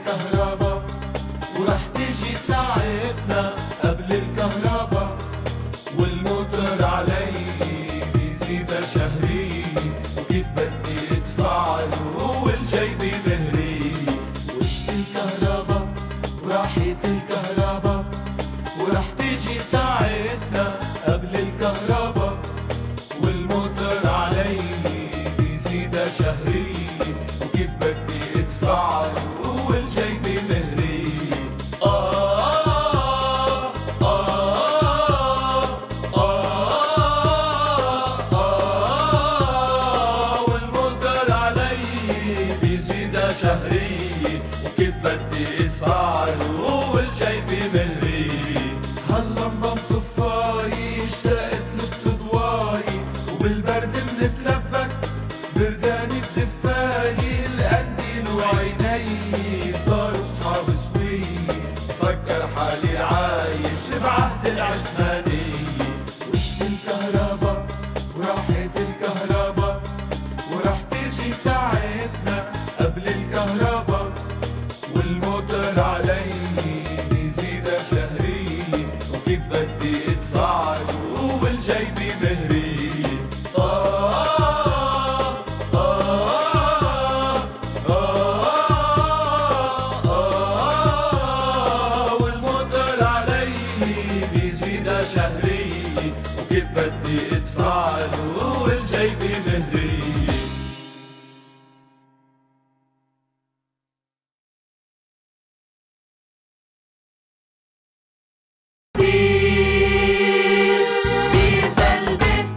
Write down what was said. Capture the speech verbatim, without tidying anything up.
الكهربا وراح تيجي ساعتنا قبل الكهربا، والموتور علي بيزيد شهري، وكيف بدي ادفع له والجيبي مهري. وجت الكهربا وراحت الكهربا وراح تيجي ساعتنا قبل الكهربا، والموتور علي بيزيد شهري، وكيف بدي ادفع له والجيبي مهري. آه آه آه آه والموتور علي بيزيد شهري، وكيف بدي ادفع له والجيبي مهري. هلا انضم طفاي اشتقت للتضواي، وبالبرد منتلبك برداني بدفاي، القنديل وعيني صاروا صحاب سوي، فكر حالي عايش بعهد العثماني. وجت الكهربا وراحت الكهربا وراح تيجي ساعتنا قبل الكهربا، والموتور علي بيزيد شهري، وكيف بدي